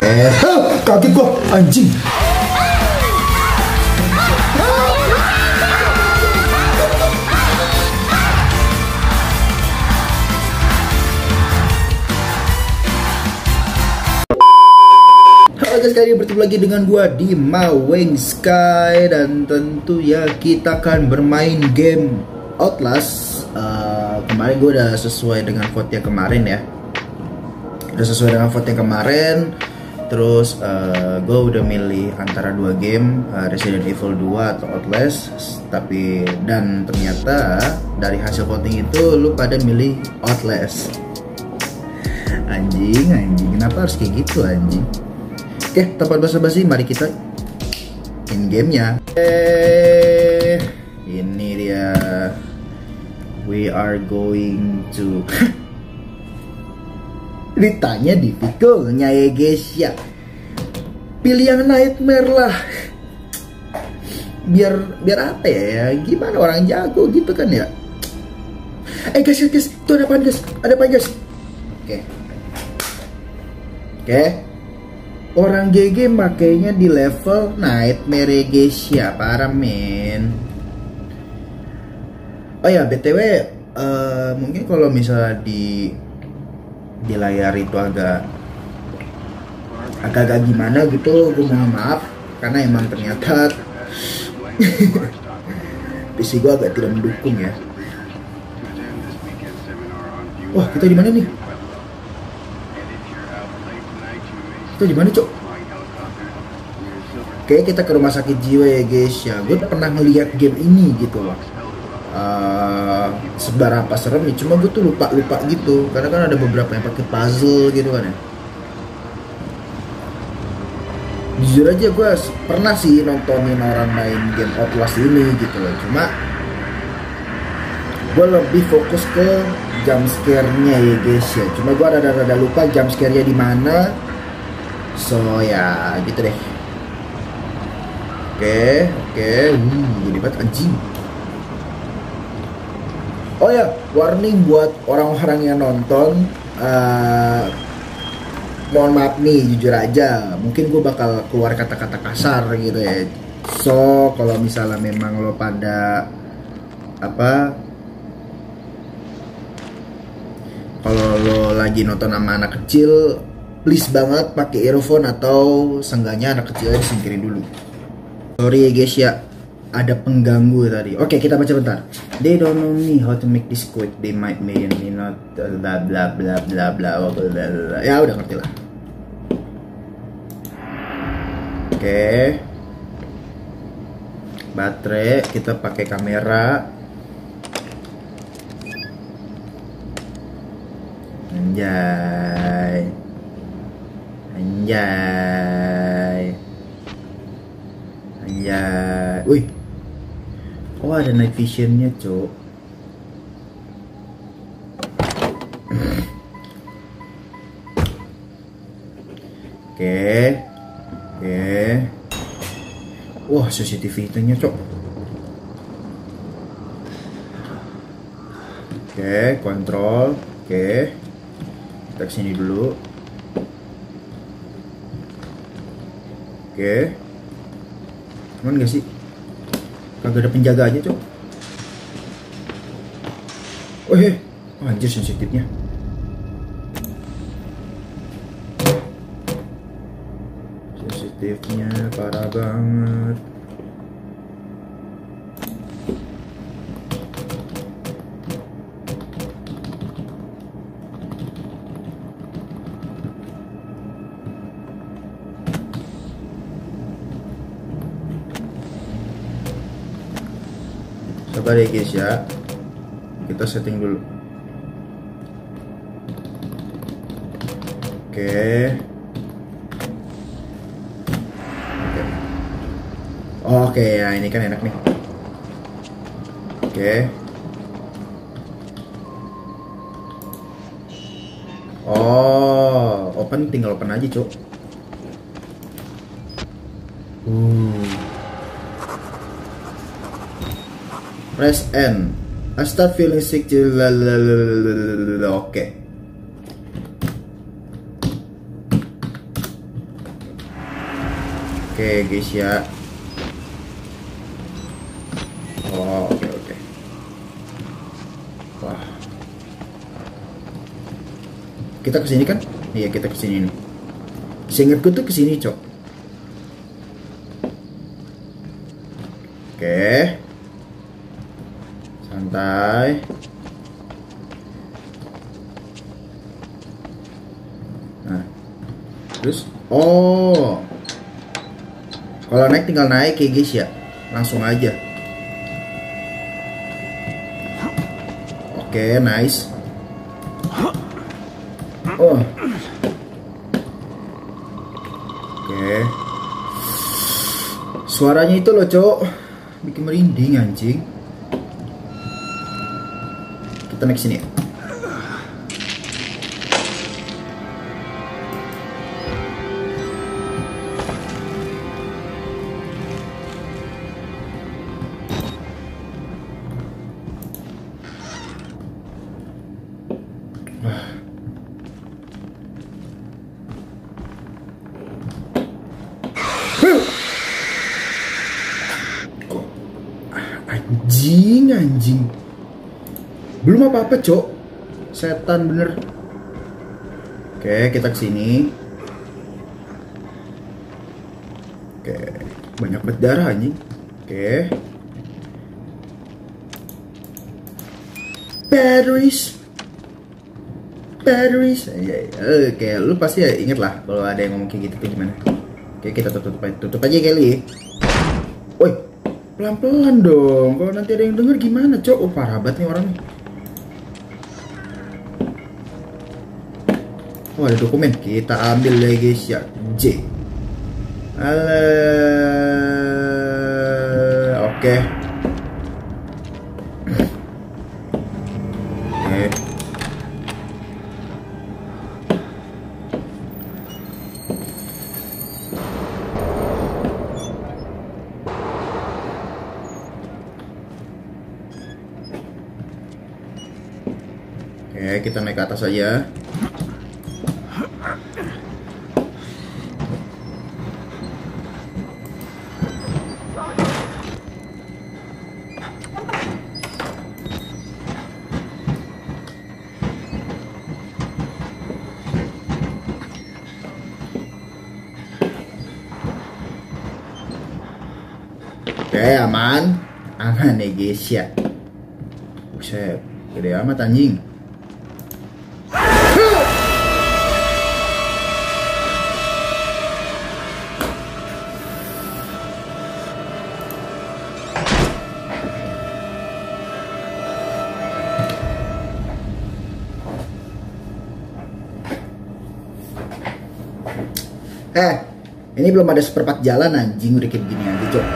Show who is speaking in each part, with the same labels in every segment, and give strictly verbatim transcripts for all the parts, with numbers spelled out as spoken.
Speaker 1: Eh, kaget gua, anjing. Halo guys, kali ini bertemu lagi dengan gua di Maweng Sky, dan tentu ya kita akan bermain game Outlast. Uh, kemarin gue udah sesuai dengan vote yang kemarin ya, udah sesuai dengan vote yang kemarin. Terus uh, gue udah milih antara dua game, uh, Resident Evil dua atau Outlast. Tapi dan ternyata dari hasil voting itu lu pada milih Outlast. Anjing, anjing, kenapa harus kayak gitu anjing? Oke, tanpa basa-basi, mari kita in gamenya. Eh, ini dia. We are going to ditanya difficultnya ya guys ya. Pilih yang nightmare lah. Biar biar apa ya? Gimana orang jago gitu kan ya? Eh guys, guys, itu ada apa guys? Ada apa guys? Oke. Oke. Orang G G makainya di level nightmare ya guys ya, parah men. Oh ya, B T W uh, mungkin kalau misalnya di di layar itu agak agak-agak gimana gitu, gue mohon maaf karena emang ternyata P C gue agak tidak mendukung ya. Wah, kita di mana nih? Kita di mana, Cok? Oke, kita ke rumah sakit jiwa ya guys ya. Gue pernah ngeliat game ini gitu loh. Uh, seberapa serem ya, cuma gue tuh lupa lupa gitu karena kan ada beberapa yang pakai puzzle gitu kan ya. Jujur aja gue pernah sih nontonin orang main game Outlast ini gitu loh, cuma gue lebih fokus ke jump scare-nya ya guys ya. Cuma gue rada-rada lupa jump scare-nya di mana, so ya gitu deh. Oke oke, hmm, jadi banget anjing. Oh ya, warning buat orang-orang yang nonton, uh, mohon maaf nih, jujur aja, mungkin gue bakal keluar kata-kata kasar gitu ya. So, kalau misalnya memang lo pada apa, kalau lo lagi nonton sama anak kecil, please banget pakai earphone atau seenggaknya anak kecilnya disingkirin dulu. Sorry ya guys ya, ada pengganggu tadi. Oke, kita baca bentar. They don't know me how to make this quick. They might may me not bla bla bla bla bla bla. Ya udah ngerti lah. Oke. Baterai kita pakai kamera. Anjay. Anjay. Anjay. Wih. Oh, ada night visionnya, cok. Oke, oke. Wah, C C T V-nya, cok. Oke, kontrol. Oke, kita kesini dulu. Oke, aman gak sih? Kagak ada penjaganya, cok. Oh, he. Oh, anjir sensitifnya. Sensitifnya parah banget. Sabar ya guys ya, kita setting dulu. Oke, oke, oke ya, ini kan enak nih. Oke, oh, open, tinggal open aja cok. Uh. Press N. I start feeling sick. Oke. Oke guys ya. Oh, oke oke. Wah. Kita kesini kan? Iya kita kesini nih. Seingatku tuh kesini cok. Oke. Santai. Nah. Terus, oh. Kalau naik tinggal naik ya guys ya. Langsung aja. Oke, nice. Oh. Oke. Suaranya itu loh, Cok. Bikin merinding anjing. Kita naik sini ya. Anjing, anjing. Belum apa-apa, Cok. Setan bener. Oke, kita kesini. Oke, banyak berdarah anjing. Oke. Batteries. Batteries. Oke, lu pasti ya inget lah kalau ada yang ngomong kayak gitu tuh gimana. Oke, kita tutup aja, tutup aja kali. Woi, pelan-pelan dong. Kalau nanti ada yang denger gimana, Cok? Oh, parah banget nih orangnya. Oh, ada dokumen. Kita ambil ya, guys ya. J. Alah. Oke. Oke. Oke, kita naik ke atas aja. Oke, aman. Aman nih guys ya. Buset, gede amat anjing. Eh, ini belum ada seperempat jalan anjing, udah kayak begini aja, Cok.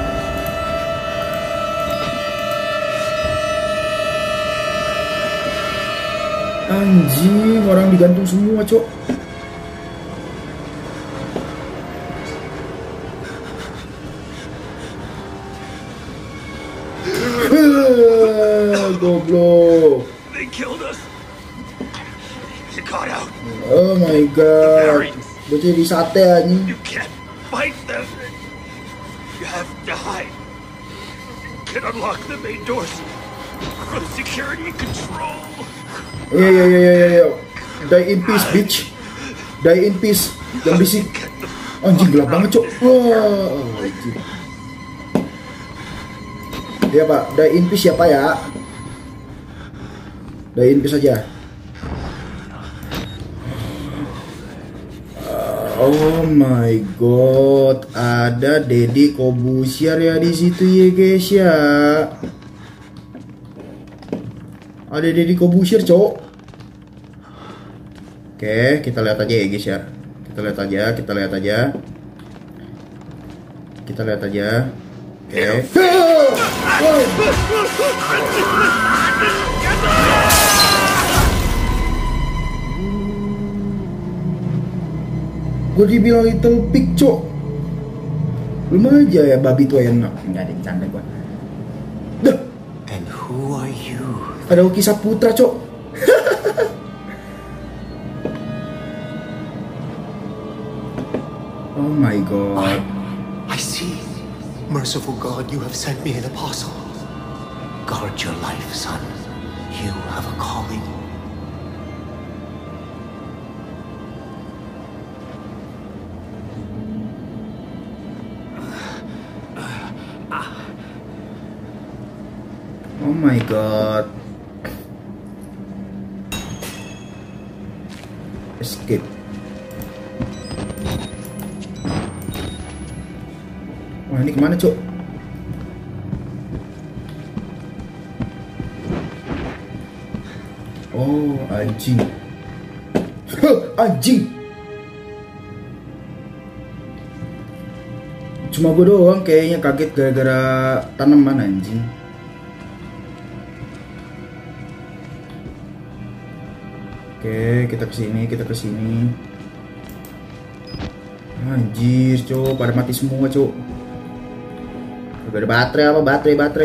Speaker 1: Anjing, orang digantung semua, Cok. Goblok.
Speaker 2: They killed us. You got out.
Speaker 1: Oh my god. Bocah di sate anjing.
Speaker 2: You can't fight them. You have to hide. You can unlock the main doors for the security control.
Speaker 1: Iya iya iya iya iya. Die in peace, bitch. Die in peace. Yang bisik. Anjing gelap banget, Cok. Wah, anjing. Iya, Pak. Die in peace ya, Pak ya. Die in peace aja. Oh my god, ada Deddy Corbuzier ya di situ ya guys ya. Ada Deddy Corbuzier, Cok. Oke, kita lihat aja ya guys ya. Kita lihat aja, kita lihat aja. Kita lihat aja. Oke. Gue dibilang Little Pig, Cok. Belum aja ya babi tuh enak. Enggak ada bercanda gue. Dah.
Speaker 2: And who are you?
Speaker 1: Ada Uki Saputra, Cok. Oh my god.
Speaker 3: Merciful God, you have sent me an apostle. Guard your life, son. You have a calling.
Speaker 1: Oh my god. Escape. Wah, ini kemana, Cuk? Oh, anjing. Anjing. Cuma gue doang kayaknya kaget gara-gara tanaman, anjing. Oke, kita kesini, kita kesini. Anjir, Cuk, pada mati semua, Cuk. Gak ada baterai apa? Baterai, baterai.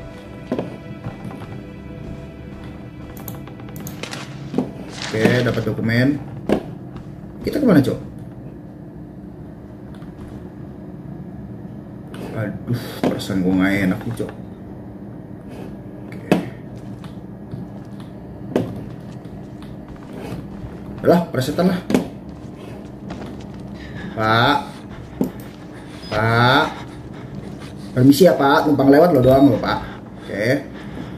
Speaker 1: Oke, dapat dokumen. Kita kemana, Cuk? Aduh, perasaan gue gak enak nih, Cuk. Lah, presetan lah. Pak. Pak. Permisi ya, Pak. Numpang lewat lo doang lo, Pak. Oke.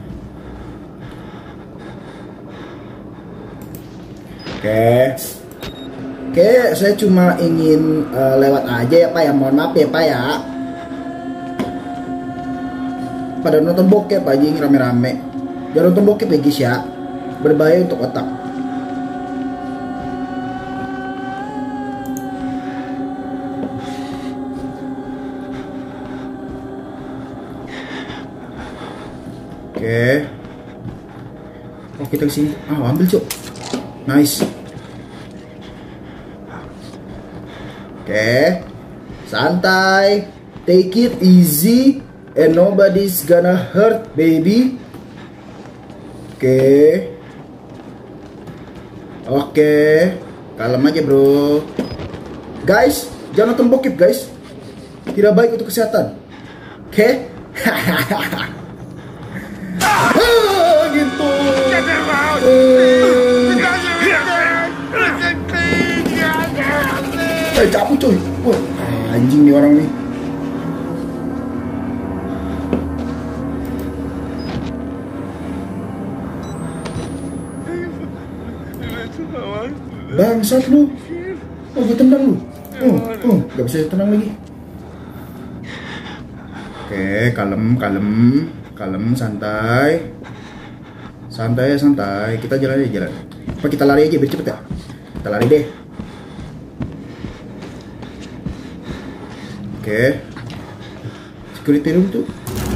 Speaker 1: Oke. Oke, saya cuma ingin uh, lewat aja ya, Pak. Ya, mohon maaf ya, Pak ya. Pada nonton bokep aja ini rame-rame. Jangan nonton bokep ya, guys ya. Berbahaya untuk otak. Oke. Oh, kita kesini. Ah, ambil, Cuk. Nice. Oke. Santai. Take it easy. And nobody's gonna hurt, baby. Oke. Oke. Kalem aja, bro. Guys, jangan nonton bokep, guys. Tidak baik untuk kesehatan. Oke. Ah, gitu. Eh, cabut coy. Wah, anjing nih orang nih. Bangsat lu. Oh, gue tendang lu. Oh, oh, gak bisa tenang lagi. Oke, kalem, kalem. Kalem, santai. Santai, santai. Kita jalan aja, jalan. Apa kita lari aja biar cepet ya? Kita lari deh. Oke. Security room tuh.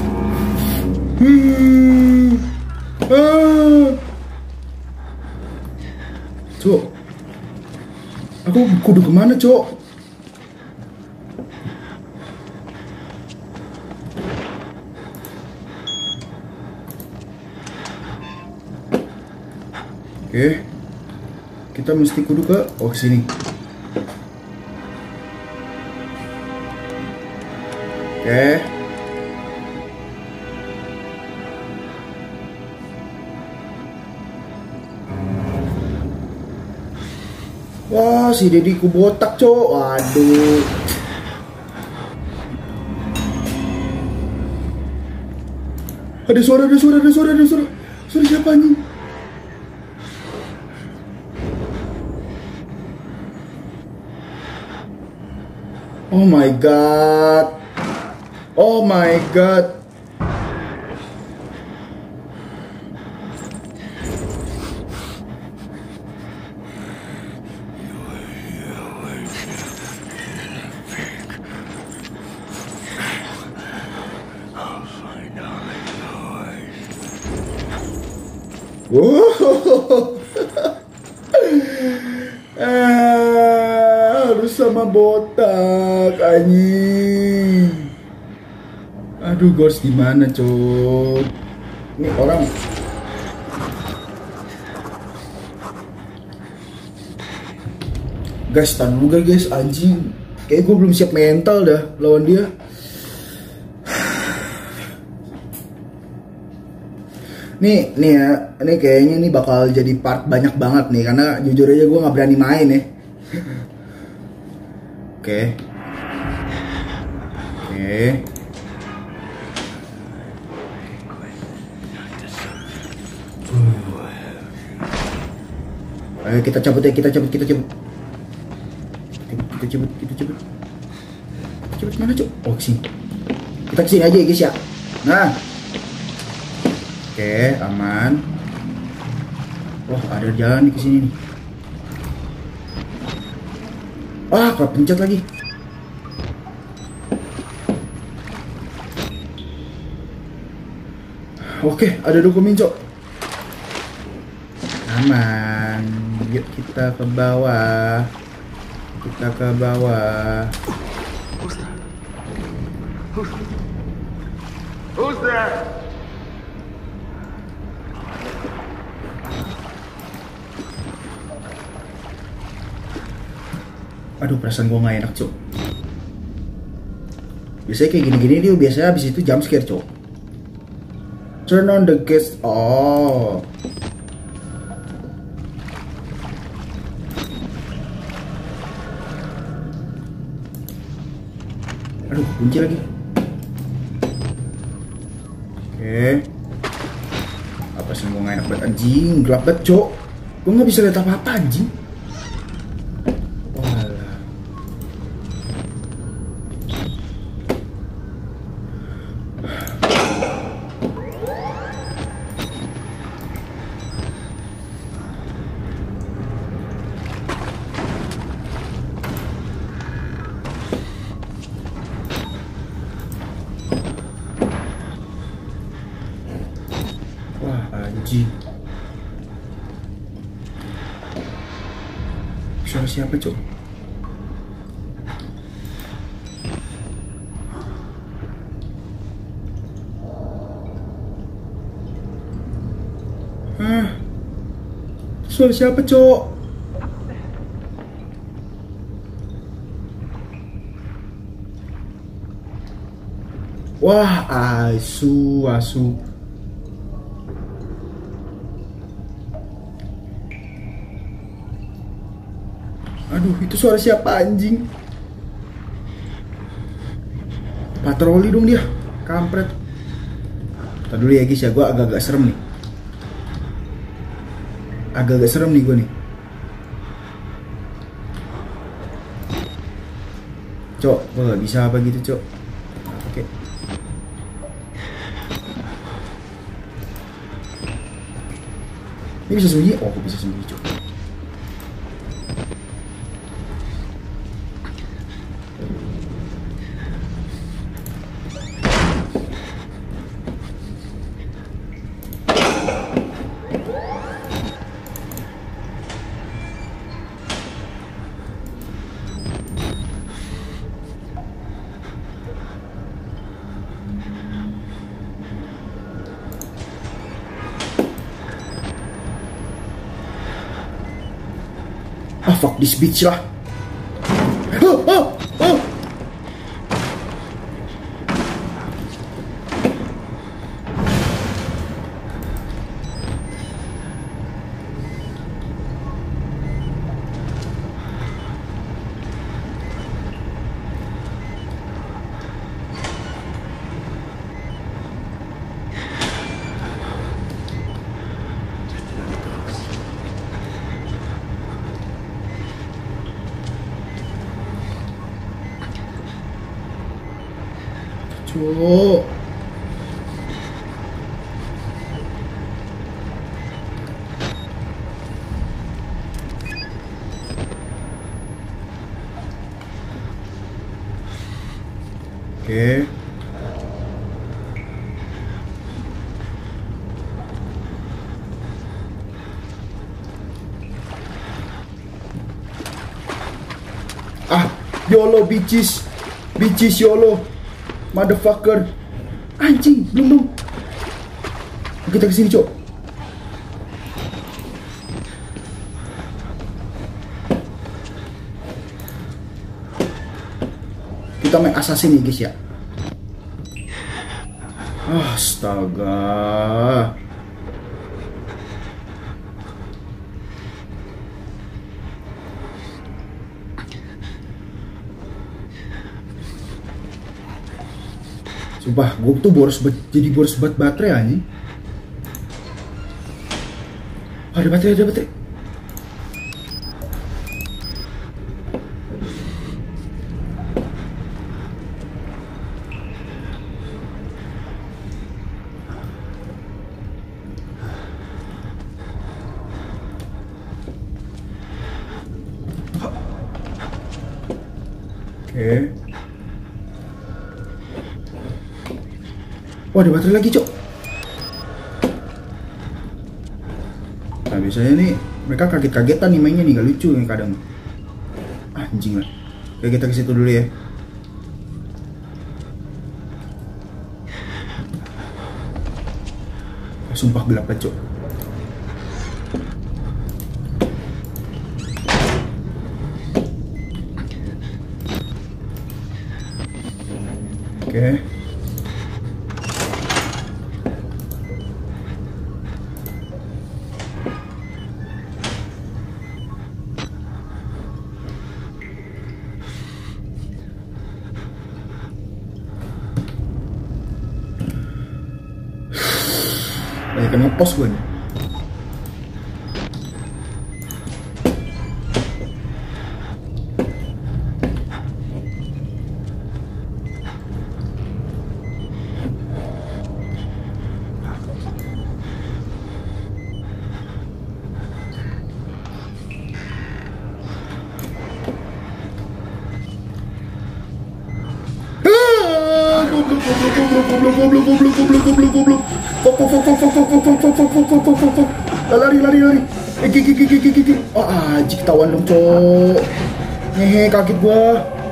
Speaker 1: Hmm. Ah. Cuk. Aku kudu kemana, Cuk? Oke, kita mesti kudu ke oh sini. Oke. Wah, si Dediku botak, Cok. Waduh. Ada suara, ada suara, ada suara, ada suara. Suara siapa nih? Oh my god. Oh my god. Wow. Ah, harus sama botak anjing. Aduh, gue harus gimana, Cuk? Ini orang guys, tahan dulu guys, anjing. Kayak gue belum siap mental dah lawan dia. Nih, nih ya, ini kayaknya ini bakal jadi part banyak banget nih, karena jujur aja gue nggak berani main ya. Oke, oke. Ayo kita cabut ya, kita cabut, kita cabut, kita cabut, kita cabut, kita cabut mana cuk? Oh kesini, kita kesini aja ya guys ya. Nah, oke aman. Wah ada jalan nih kesini nih. Wah kok pencet lagi. Oke ada dokumen cok. Aman. Yuk kita ke bawah. Kita ke bawah.
Speaker 2: Who's that? Who's, who's there?
Speaker 1: Aduh perasaan gue gak enak cok. Biasanya kayak gini-gini dia biasanya habis itu jump scare cok. Turn on the gas. Oh. Aduh kunci lagi. Oke. Apa sih gue gak enak banget anjing. Gelap banget cok. Gue gak bisa lihat apa-apa anjing. Anjing. Suara siapa cok? Hah? Suara siapa cok? Wah asu asu. Aduh, itu suara siapa anjing? Patroli dong dia, kampret. Ntar dulu ya guys ya, gue agak-agak serem nih. Agak-agak serem nih gue nih. Cok, gue gak bisa apa gitu cok. Oke. Ini bisa sembunyi? Oh, gue bisa sembunyi cok. Ah fuck this bitch lah. Oh, oh, oh. Cuk. Oke. Ah, YOLO bitches. Bitches YOLO. Motherfucker. Anjing, belum dong. Kita kesini cok. Kita main assassin nih guys ya. Astaga. Sumpah, gue tuh boros jadi boros buat baterai anjing. Ada baterai, ada baterai. Oke. Wah, ada baterai lagi, Cok. Nah, biasanya nih mereka kaget-kagetan nih mainnya nih, gak lucu nih kadang. Ah, anjing lah. Oke, kita ke situ dulu ya. Sumpah gelap banget, Cok. Oke. Banyak yang ngepost gue nih. Goblok, goblok, goblok, goblok, goblok, goblok. Fok, fok, fok, fok, fok, fok, fok, fok, fok, fok, fok, fok, fok. Lari, lari, lari. Eh, gigi, gigi, gigi, gigi. Oh, anjing ketahuan dong, Cok. Ngehe, kaget gua.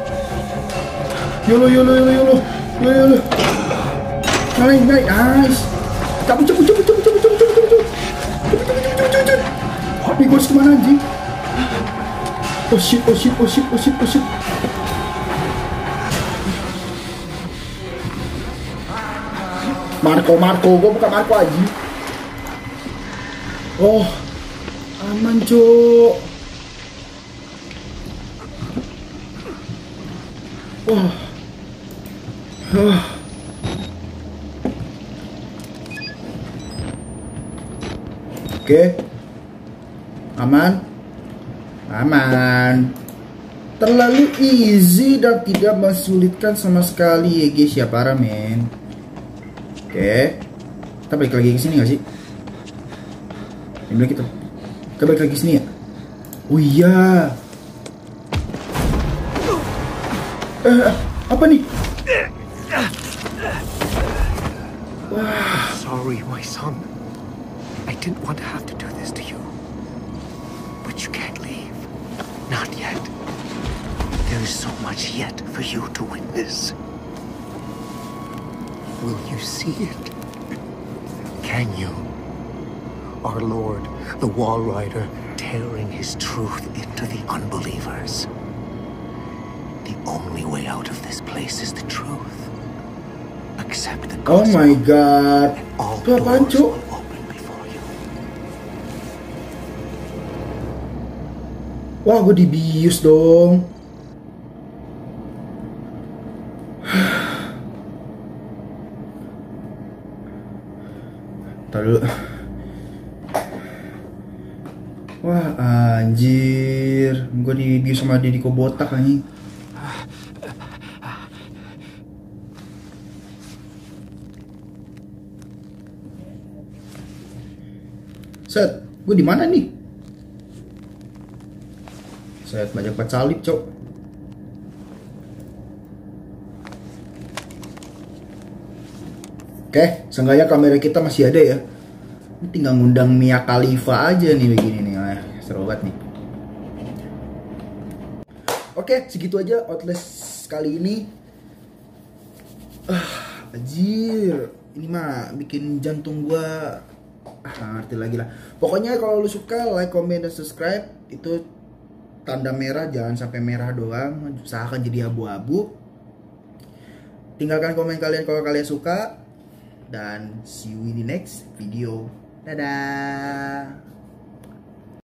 Speaker 1: Yolo, yolo, yolo, yolo. Yolo, yolo. Naik, naik, nice. Cabut, cabut, cabut, cabut, cabut, cabut, cabut, cabut. Cabut, cabut, cabut, cabut, cabut. Ini gua harus kemana, anjing? Oh shit, oh shit, oh shit, oh shit, oh shit. Marco, Marco, gue bukan Marco aja. Oh, aman, Cok. Wah. Oh. Oke. Aman. Aman. Terlalu easy dan tidak mensulitkan sama sekali ya guys ya, para men. Oke, kita balik lagi ke sini nggak sih? Ini kita, kita balik lagi ke sini ya. Oh iya. Eh, apa nih? Wah.
Speaker 3: Sorry, my son. I didn't want to have to do this to you. But you can't leave. Not yet. There is so much yet for you to witness. Will you see it? Can you? Our Lord, the Wall Rider, tearing his truth into the unbelievers. The only way out of this place is the truth. Accept the gospel.
Speaker 1: Oh my god.
Speaker 3: And all
Speaker 1: Itu apaan,
Speaker 3: doors
Speaker 1: Cuk?
Speaker 3: will open before you.
Speaker 1: Wah, gue dibius dong. Ntar dulu. Wah, anjir. Gue dibius sama Deddy Kobotak anjing. Set, gue di mana nih? Set, banyak banget salib, Cok. Oke, seenggaknya kamera kita masih ada ya. Ini tinggal ngundang Mia Khalifa aja nih begini nih. Ah, seru banget nih. Oke, segitu aja Outlast kali ini. Ah, anjir. Ini mah bikin jantung gua ah gak ngerti lagi lah. Pokoknya kalau lu suka, like, comment, dan subscribe. Itu tanda merah, jangan sampai merah doang. Usahakan jadi abu-abu. Tinggalkan komen kalian kalau kalian suka. Dan see you in the next video. Dadah.